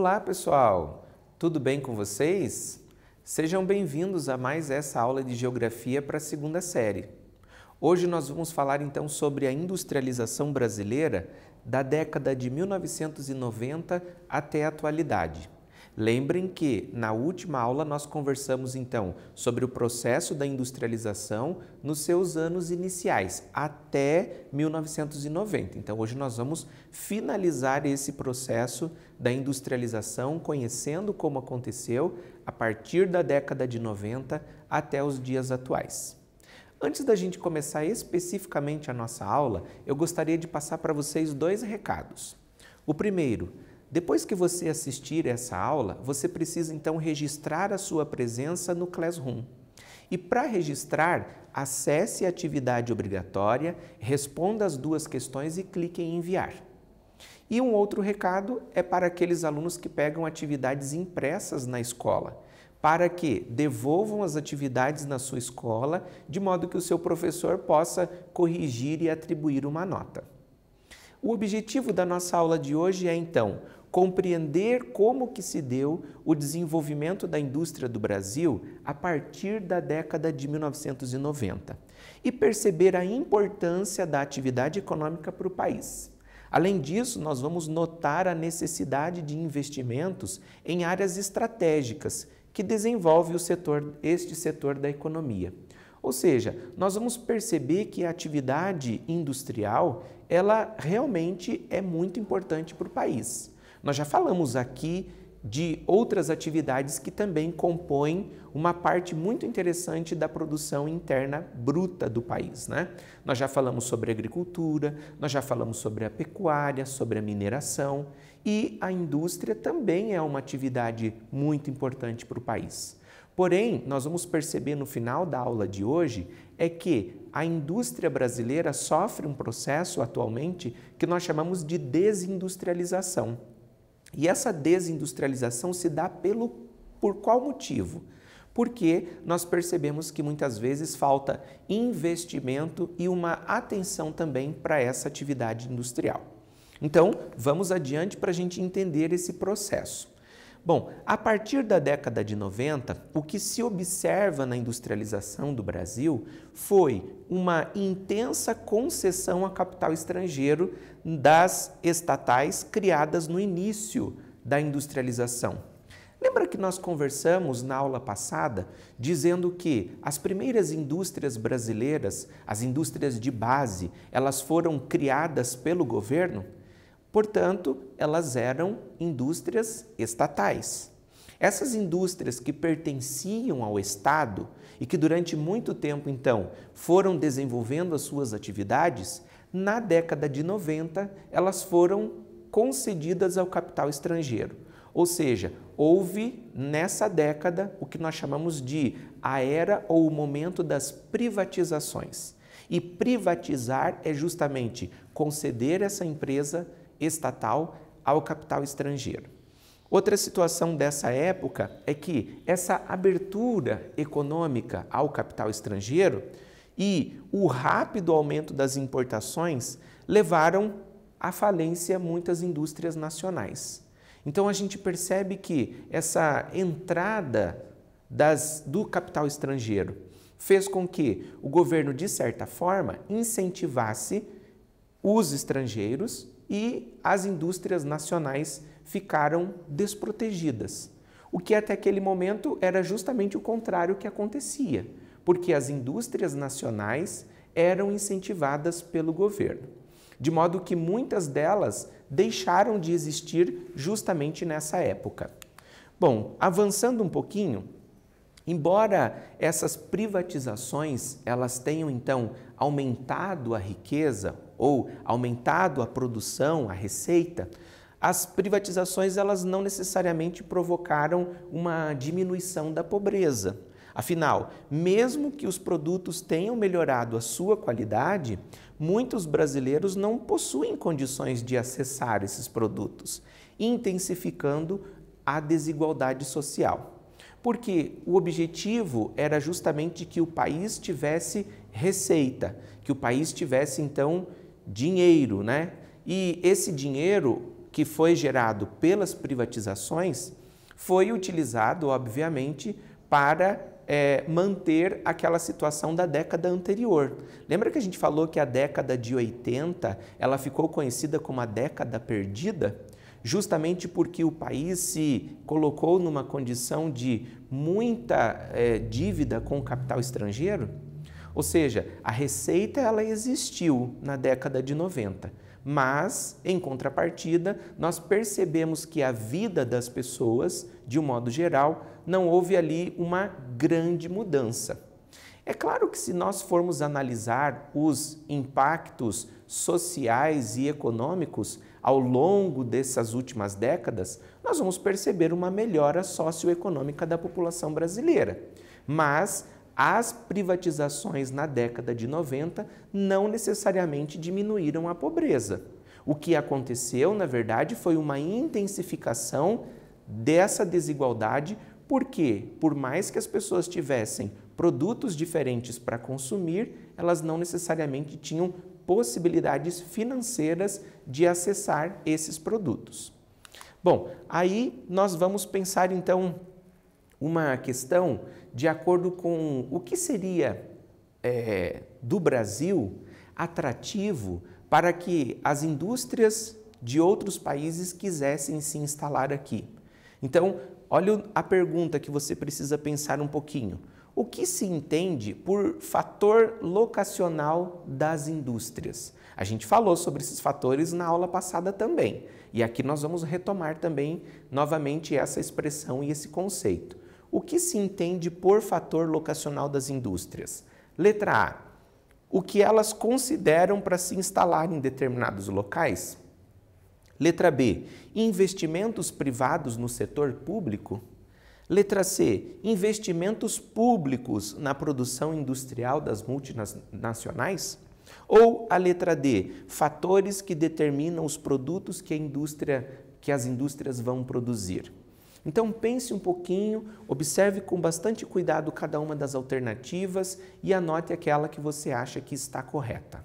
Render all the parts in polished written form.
Olá, pessoal! Tudo bem com vocês? Sejam bem-vindos a mais essa aula de Geografia para a segunda série. Hoje nós vamos falar então sobre a industrialização brasileira da década de 1990 até a atualidade. Lembrem que na última aula nós conversamos então sobre o processo da industrialização nos seus anos iniciais, até 1990. Então hoje nós vamos finalizar esse processo da industrialização, conhecendo como aconteceu a partir da década de 90 até os dias atuais. Antes da gente começar especificamente a nossa aula, eu gostaria de passar para vocês dois recados. O primeiro: depois que você assistir essa aula, você precisa então registrar a sua presença no Classroom. E para registrar, acesse a atividade obrigatória, responda as duas questões e clique em enviar. E um outro recado é para aqueles alunos que pegam atividades impressas na escola, para que devolvam as atividades na sua escola, de modo que o seu professor possa corrigir e atribuir uma nota. O objetivo da nossa aula de hoje é, então, compreender como que se deu o desenvolvimento da indústria do Brasil a partir da década de 1990 e perceber a importância da atividade econômica para o país. Além disso, nós vamos notar a necessidade de investimentos em áreas estratégicas que desenvolve este setor da economia. Ou seja, nós vamos perceber que a atividade industrial, ela realmente é muito importante para o país. Nós já falamos aqui de outras atividades que também compõem uma parte muito interessante da produção interna bruta do país, né? Nós já falamos sobre a agricultura, nós já falamos sobre a pecuária, sobre a mineração, e a indústria também é uma atividade muito importante para o país. Porém, nós vamos perceber no final da aula de hoje é que a indústria brasileira sofre um processo atualmente que nós chamamos de desindustrialização. E essa desindustrialização se dá por qual motivo? Porque nós percebemos que muitas vezes falta investimento e uma atenção também para essa atividade industrial. Então, vamos adiante para a gente entender esse processo. Bom, a partir da década de 90, o que se observa na industrialização do Brasil foi uma intensa concessão a capital estrangeiro das estatais criadas no início da industrialização. Lembra que nós conversamos na aula passada dizendo que as primeiras indústrias brasileiras, as indústrias de base, elas foram criadas pelo governo? Portanto, elas eram indústrias estatais. Essas indústrias que pertenciam ao Estado e que durante muito tempo, então, foram desenvolvendo as suas atividades, na década de 90, elas foram concedidas ao capital estrangeiro. Ou seja, houve nessa década o que nós chamamos de a era ou o momento das privatizações. E privatizar é justamente conceder essa empresa estatal ao capital estrangeiro. Outra situação dessa época é que essa abertura econômica ao capital estrangeiro e o rápido aumento das importações levaram à falência muitas indústrias nacionais. Então a gente percebe que essa entrada do capital estrangeiro fez com que o governo, de certa forma, incentivasse os estrangeiros e as indústrias nacionais ficaram desprotegidas. O que até aquele momento era justamente o contrário que acontecia, porque as indústrias nacionais eram incentivadas pelo governo, de modo que muitas delas deixaram de existir justamente nessa época. Bom, avançando um pouquinho, embora essas privatizações elas tenham então aumentado a riqueza ou aumentado a produção, a receita, as privatizações elas não necessariamente provocaram uma diminuição da pobreza. Afinal, mesmo que os produtos tenham melhorado a sua qualidade, muitos brasileiros não possuem condições de acessar esses produtos, intensificando a desigualdade social. Porque o objetivo era justamente que o país tivesse receita, que o país tivesse, então, dinheiro, né? E esse dinheiro que foi gerado pelas privatizações foi utilizado, obviamente, para manter aquela situação da década anterior. Lembra que a gente falou que a década de 80 ela ficou conhecida como a década perdida? Justamente porque o país se colocou numa condição de muita dívida com o capital estrangeiro? Ou seja, a receita ela existiu na década de 90, mas, em contrapartida, nós percebemos que a vida das pessoas, de um modo geral, não houve ali uma grande mudança. É claro que se nós formos analisar os impactos sociais e econômicos ao longo dessas últimas décadas, nós vamos perceber uma melhora socioeconômica da população brasileira. Mas as privatizações na década de 90 não necessariamente diminuíram a pobreza. O que aconteceu, na verdade, foi uma intensificação dessa desigualdade, porque, por mais que as pessoas tivessem produtos diferentes para consumir, elas não necessariamente tinham possibilidades financeiras de acessar esses produtos. Bom, aí nós vamos pensar então uma questão de acordo com o que seria do Brasil atrativo para que as indústrias de outros países quisessem se instalar aqui. Então, olha a pergunta que você precisa pensar um pouquinho. O que se entende por fator locacional das indústrias? A gente falou sobre esses fatores na aula passada também, e aqui nós vamos retomar também novamente essa expressão e esse conceito. O que se entende por fator locacional das indústrias? Letra A. O que elas consideram para se instalar em determinados locais? Letra B. Investimentos privados no setor público? Letra C. Investimentos públicos na produção industrial das multinacionais? Ou a letra D. Fatores que determinam os produtos que as indústrias vão produzir? Então pense um pouquinho, observe com bastante cuidado cada uma das alternativas e anote aquela que você acha que está correta.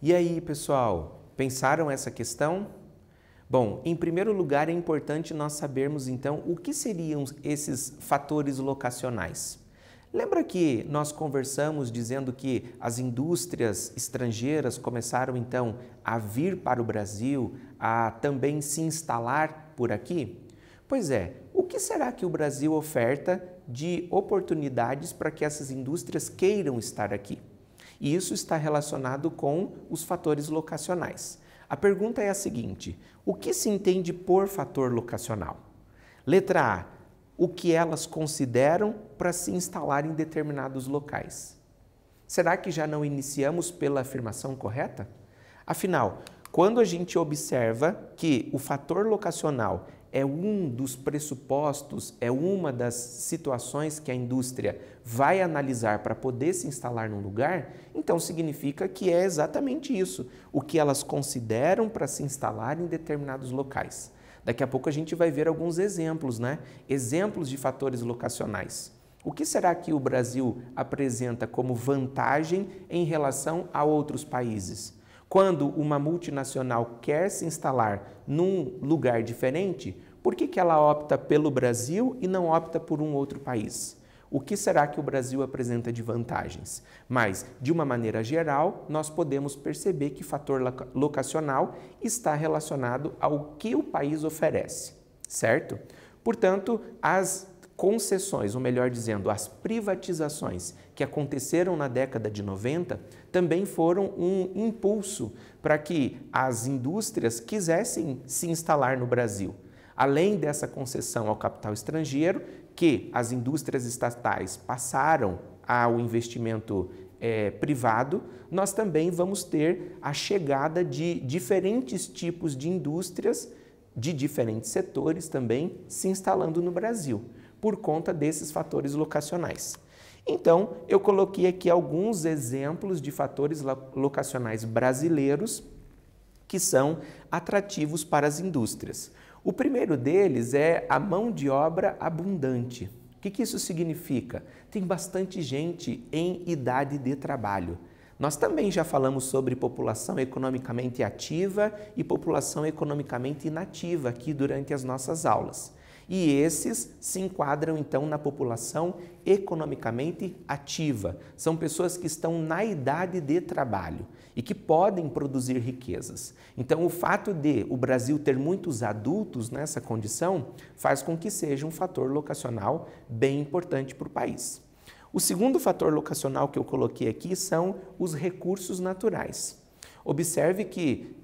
E aí, pessoal, pensaram essa questão? Bom, em primeiro lugar, é importante nós sabermos então o que seriam esses fatores locacionais. Lembra que nós conversamos dizendo que as indústrias estrangeiras começaram então a vir para o Brasil, a também se instalar por aqui? Pois é, o que será que o Brasil oferta de oportunidades para que essas indústrias queiram estar aqui? E isso está relacionado com os fatores locacionais. A pergunta é a seguinte: o que se entende por fator locacional? Letra A, o que elas consideram para se instalar em determinados locais. Será que já não iniciamos pela afirmação correta? Afinal, quando a gente observa que o fator locacional é um dos pressupostos, é uma das situações que a indústria vai analisar para poder se instalar num lugar, então significa que é exatamente isso, o que elas consideram para se instalar em determinados locais. Daqui a pouco a gente vai ver alguns exemplos, né? Exemplos de fatores locacionais. O que será que o Brasil apresenta como vantagem em relação a outros países? Quando uma multinacional quer se instalar num lugar diferente, por que ela opta pelo Brasil e não opta por um outro país? O que será que o Brasil apresenta de vantagens? Mas, de uma maneira geral, nós podemos perceber que fator locacional está relacionado ao que o país oferece, certo? Portanto, as concessões, ou melhor dizendo, as privatizações que aconteceram na década de 90 também foram um impulso para que as indústrias quisessem se instalar no Brasil. Além dessa concessão ao capital estrangeiro, que as indústrias estatais passaram ao investimento privado, nós também vamos ter a chegada de diferentes tipos de indústrias, de diferentes setores também, se instalando no Brasil, por conta desses fatores locacionais. Então, eu coloquei aqui alguns exemplos de fatores locacionais brasileiros que são atrativos para as indústrias. O primeiro deles é a mão de obra abundante. O que isso significa? Tem bastante gente em idade de trabalho. Nós também já falamos sobre população economicamente ativa e população economicamente inativa aqui durante as nossas aulas. E esses se enquadram então na população economicamente ativa. São pessoas que estão na idade de trabalho e que podem produzir riquezas. Então, o fato de o Brasil ter muitos adultos nessa condição faz com que seja um fator locacional bem importante para o país. O segundo fator locacional que eu coloquei aqui são os recursos naturais. Observe que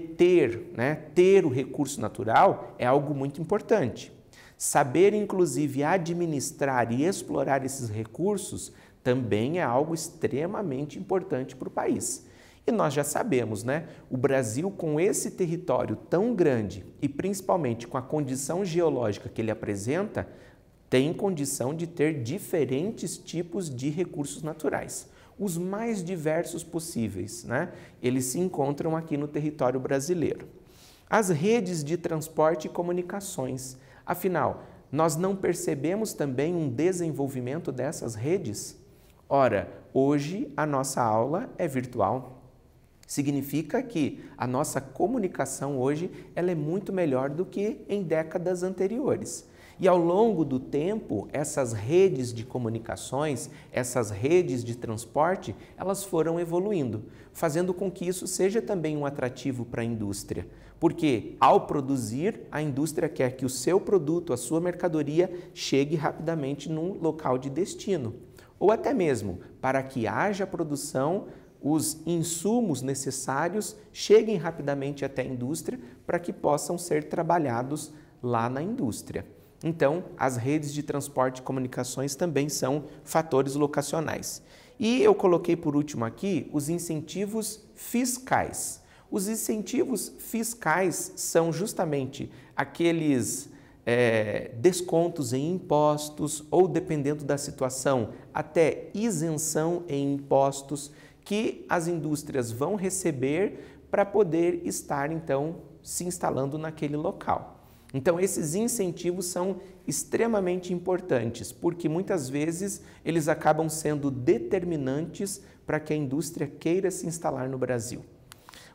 ter o recurso natural é algo muito importante. Saber, inclusive, administrar e explorar esses recursos também é algo extremamente importante para o país. E nós já sabemos, né? O Brasil, com esse território tão grande e principalmente com a condição geológica que ele apresenta, tem condição de ter diferentes tipos de recursos naturais. Os mais diversos possíveis, né? Eles se encontram aqui no território brasileiro. As redes de transporte e comunicações. Afinal, nós não percebemos também um desenvolvimento dessas redes? Ora, hoje a nossa aula é virtual. Significa que a nossa comunicação hoje ela é muito melhor do que em décadas anteriores. E ao longo do tempo, essas redes de comunicações, essas redes de transporte, elas foram evoluindo, fazendo com que isso seja também um atrativo para a indústria. Porque ao produzir, a indústria quer que o seu produto, a sua mercadoria, chegue rapidamente num local de destino. Ou até mesmo, para que haja produção, os insumos necessários cheguem rapidamente até a indústria para que possam ser trabalhados lá na indústria. Então, as redes de transporte e comunicações também são fatores locacionais. E eu coloquei por último aqui os incentivos fiscais. Os incentivos fiscais são justamente aqueles descontos em impostos ou, dependendo da situação, até isenção em impostos que as indústrias vão receber para poder estar, então, se instalando naquele local. Então, esses incentivos são extremamente importantes, porque muitas vezes eles acabam sendo determinantes para que a indústria queira se instalar no Brasil.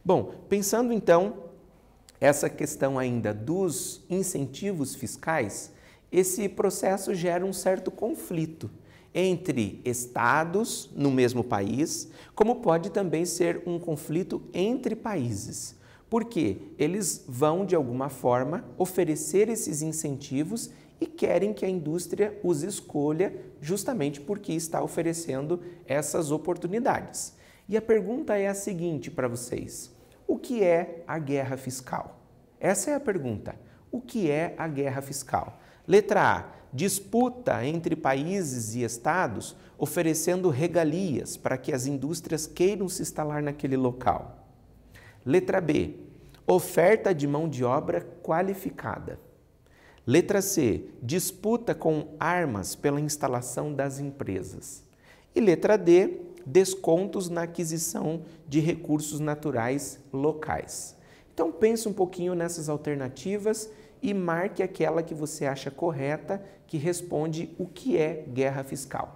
Bom, pensando então essa questão ainda dos incentivos fiscais, esse processo gera um certo conflito entre estados no mesmo país, como pode também ser um conflito entre países, porque eles vão, de alguma forma, oferecer esses incentivos e querem que a indústria os escolha justamente porque está oferecendo essas oportunidades. E a pergunta é a seguinte para vocês: o que é a guerra fiscal? Essa é a pergunta. O que é a guerra fiscal? Letra A: disputa entre países e estados oferecendo regalias para que as indústrias queiram se instalar naquele local. Letra B: oferta de mão de obra qualificada. Letra C: disputa com armas pela instalação das empresas. E letra D: descontos na aquisição de recursos naturais locais. Então pense um pouquinho nessas alternativas e marque aquela que você acha correta, que responde o que é guerra fiscal.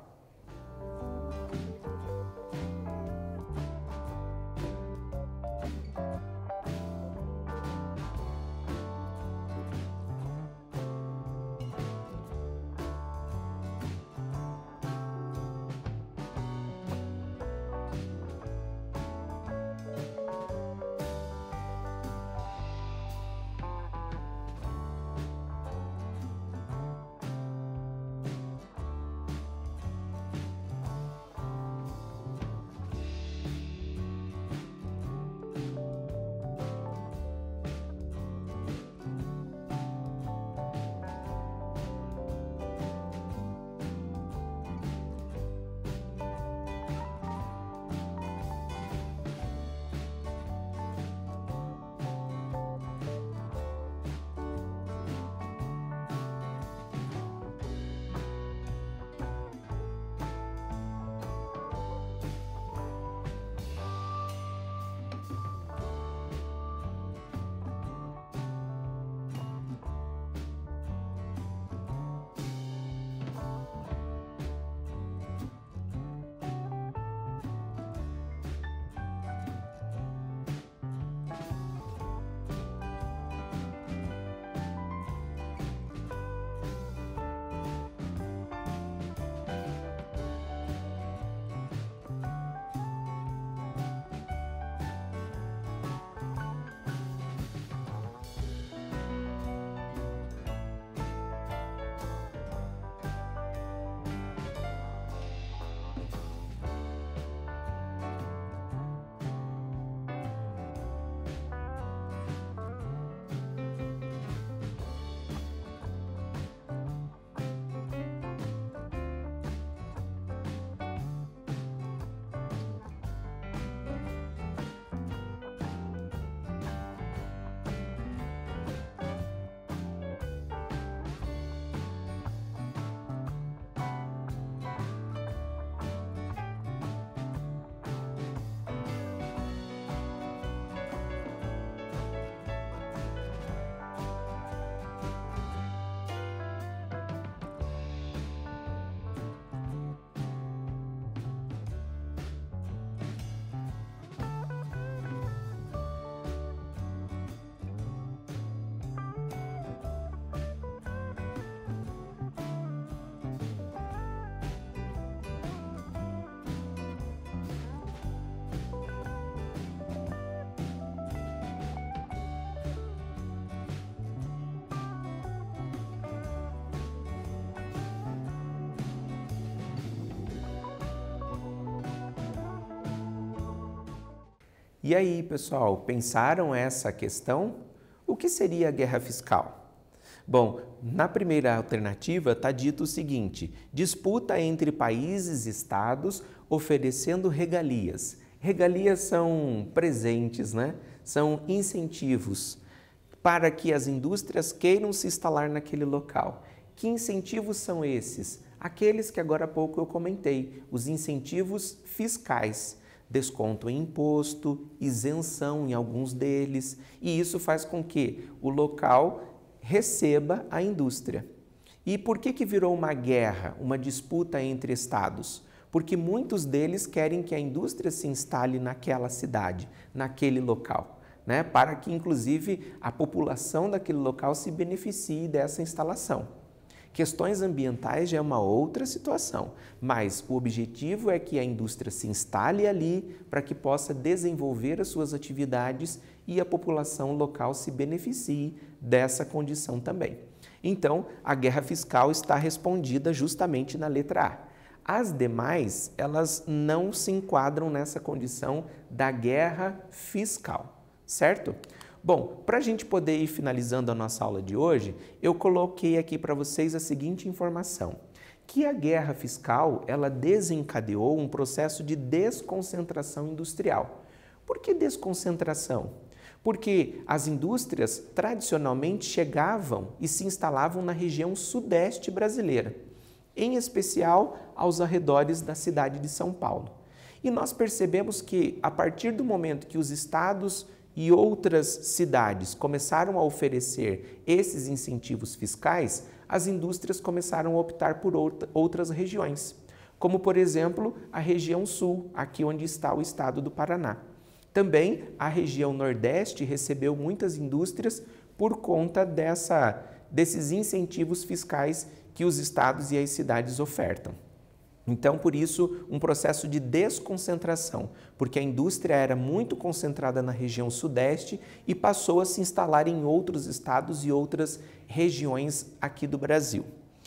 E aí, pessoal, pensaram essa questão? O que seria a guerra fiscal? Bom, na primeira alternativa está dito o seguinte: disputa entre países e estados oferecendo regalias. Regalias são presentes, né? São incentivos para que as indústrias queiram se instalar naquele local. Que incentivos são esses? Aqueles que agora há pouco eu comentei, os incentivos fiscais. Desconto em imposto, isenção em alguns deles, e isso faz com que o local receba a indústria. E por que virou uma guerra, uma disputa entre estados? porque muitos deles querem que a indústria se instale naquela cidade, naquele local, né? Para que, inclusive, a população daquele local se beneficie dessa instalação. Questões ambientais já é uma outra situação, mas o objetivo é que a indústria se instale ali para que possa desenvolver as suas atividades e a população local se beneficie dessa condição também. Então, a guerra fiscal está respondida justamente na letra A. As demais, elas não se enquadram nessa condição da guerra fiscal, certo? Bom, para a gente poder ir finalizando a nossa aula de hoje, eu coloquei aqui para vocês a seguinte informação, que a guerra fiscal, ela desencadeou um processo de desconcentração industrial. Por que desconcentração? Porque as indústrias tradicionalmente chegavam e se instalavam na região sudeste brasileira, em especial aos arredores da cidade de São Paulo. E nós percebemos que, a partir do momento que os estados e outras cidades começaram a oferecer esses incentivos fiscais, as indústrias começaram a optar por outras regiões, como, por exemplo, a região sul, aqui onde está o estado do Paraná. Também a região nordeste recebeu muitas indústrias por conta desses incentivos fiscais que os estados e as cidades ofertam. Então, por isso, um processo de desconcentração, porque a indústria era muito concentrada na região sudeste e passou a se instalar em outros estados e outras regiões aqui do Brasil.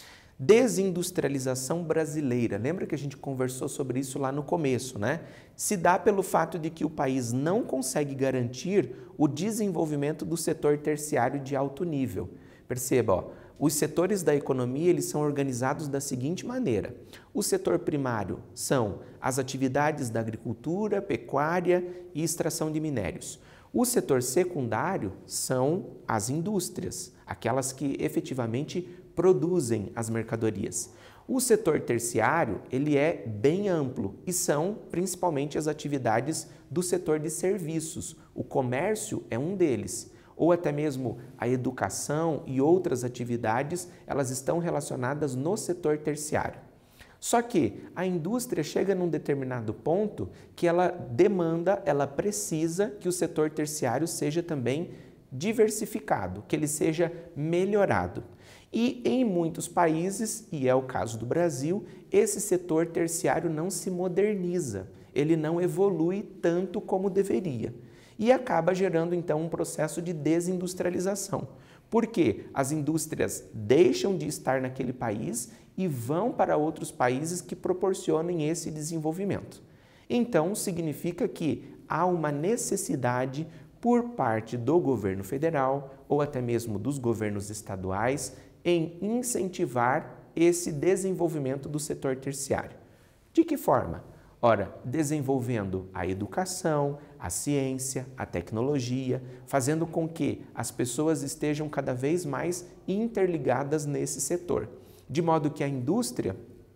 Desindustrialização brasileira. Lembra que a gente conversou sobre isso lá no começo, né? Se dá pelo fato de que o país não consegue garantir o desenvolvimento do setor terciário de alto nível. Perceba, ó, os setores da economia eles são organizados da seguinte maneira. O setor primário são as atividades da agricultura, pecuária e extração de minérios. O setor secundário são as indústrias, aquelas que efetivamente produzem as mercadorias. O setor terciário ele é bem amplo e são principalmente as atividades do setor de serviços. O comércio é um deles. Ou até mesmo a educação e outras atividades, elas estão relacionadas no setor terciário. Só que a indústria chega num determinado ponto que ela demanda, ela precisa que o setor terciário seja também diversificado, que ele seja melhorado. E em muitos países, e é o caso do Brasil, esse setor terciário não se moderniza, ele não evolui tanto como deveria. E acaba gerando, então, um processo de desindustrialização. Porque as indústrias deixam de estar naquele país e vão para outros países que proporcionem esse desenvolvimento. Então, significa que há uma necessidade por parte do governo federal ou até mesmo dos governos estaduais em incentivar esse desenvolvimento do setor terciário. De que forma? Ora, desenvolvendo a educação, a ciência, a tecnologia, fazendo com que as pessoas estejam cada vez mais interligadas nesse setor, de modo que a indústria,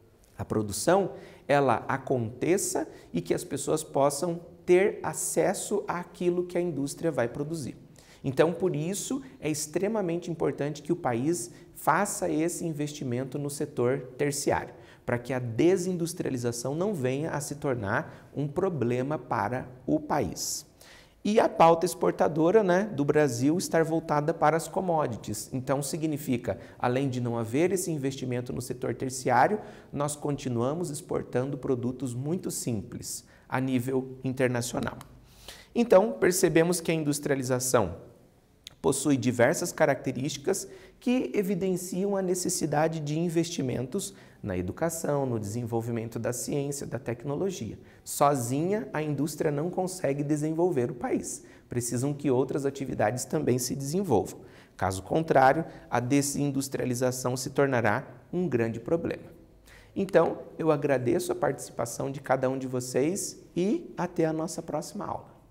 a produção, ela aconteça e que as pessoas possam ter acesso àquilo que a indústria vai produzir. Então, por isso, é extremamente importante que o país faça esse investimento no setor terciário, para que a desindustrialização não venha a se tornar um problema para o país. E a pauta exportadora, né, do Brasil estar voltada para as commodities. Então, significa, além de não haver esse investimento no setor terciário, nós continuamos exportando produtos muito simples a nível internacional. Então, percebemos que a industrialização possui diversas características que evidenciam a necessidade de investimentos na educação, no desenvolvimento da ciência, da tecnologia. Sozinha, a indústria não consegue desenvolver o país. Precisam que outras atividades também se desenvolvam. Caso contrário, a desindustrialização se tornará um grande problema. Então, eu agradeço a participação de cada um de vocês e até a nossa próxima aula.